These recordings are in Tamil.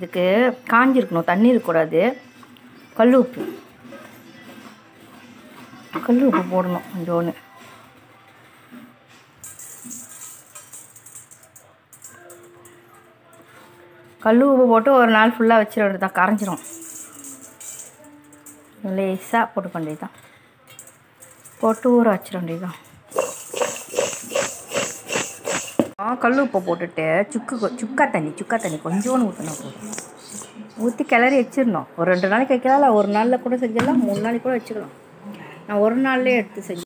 இதுக்கு காஞ்சிருக்கணும், தண்ணி இருக்கக்கூடாது. கல் உப்பு போடணும் கொஞ்சோன்னு. கல் உப்பு போட்டு ஒரு நாள் ஃபுல்லாக வச்சிட வேண்டியதான், கரைஞ்சிரும். லேசாக போட்டு வேண்டியதுதான், போட்டு ஊற வச்சிட வேண்டியதுதான். கல் உப்பை போட்டுட்டு சுக்கா தண்ணி கொஞ்சோன்னு ஊற்றினா போதும். ஊற்றி கிளறி வச்சிடணும். ஒரு 2 நாளைக்கு வைக்கலாம், இல்லை ஒரு நாளில் கூட செஞ்சிடலாம், 3 நாளைக்கு கூட வச்சுக்கலாம். நான் ஒரு நாள்லேயே எடுத்து செஞ்சேன்.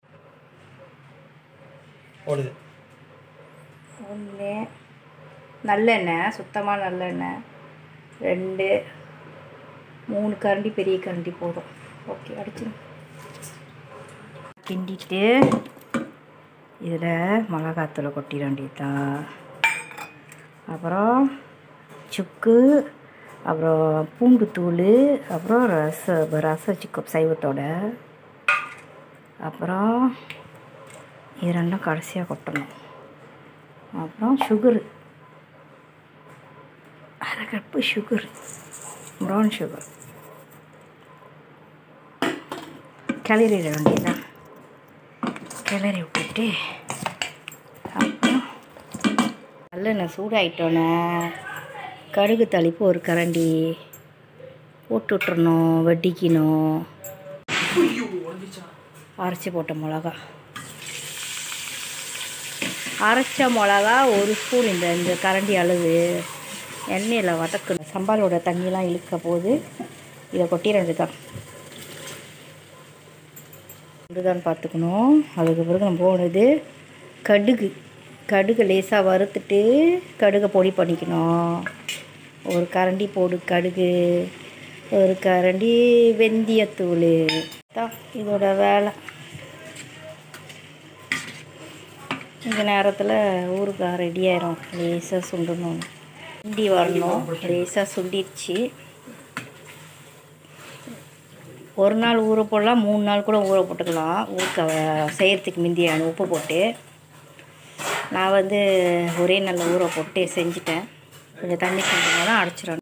1 நல்லெண்ணெய், சுத்தமாக நல்லெண்ணெய் 2 3 கரண்டி, பெரிய கரண்டி போதும். ஓகே, அடிச்சிடும். கிண்டிட்டு இதில் மிளகாத்தூளை கொட்டிட வேண்டியதுதான். அப்புறம் சுக்கு, அப்புறம் பூண்டுத்தூள், அப்புறம் ரசம் சிக்கன் சைவத்தோட, அப்புறம் இது 2 கடைசியாக கொட்டணும். அப்புறம் sugar, 1/2 cup sugar, brown sugar. கிளறிட வேண்டியதுதான். கிளறி விட்டுட்டு அப்புறம் நல்லெண்ணெய் சூடாயிட்டோன்னே கடுகு தாளிப்பு 1 கரண்டி போட்டு விட்டுறணும், வெட்டிக்கணும். அரைச்சி போட்ட மிளகா, அரைச்ச மிளகா 1 ஸ்பூன், இந்த கரண்டி அளவு எண்ணெயில் வதக்கணும். சம்பாலோட தண்ணியெலாம் இழுக்க போது இதை கொட்டிட வேண்டியதுதான். இதுதான் பார்த்துக்கணும். அதுக்கு பிறகு நம்ம போனது கடுகு லேசாக வறுத்துட்டு கடுகை பொடி பண்ணிக்கணும். 1 கரண்டி போடு கடுகு, 1 கரண்டி வெந்தயத்தூள் தான் இதோட வேலை. இந்த நேரத்தில் ஊறுகாய் ரெடி ஆயிரும். லேசாக சுண்டணும், சுண்டி வரணும். லேசாக சுண்டிடுச்சு. 1 நாள் ஊற போடலாம், 3 நாள் கூட ஊற போட்டுக்கலாம். ஊறுகாய் செய்கிறதுக்கு முந்தியான உப்பு போட்டு. நான் ஒரே நாளில் ஊற போட்டு செஞ்சுட்டேன். கொஞ்சம் தண்ணி செஞ்சோம்னா அரைச்சிடணும்.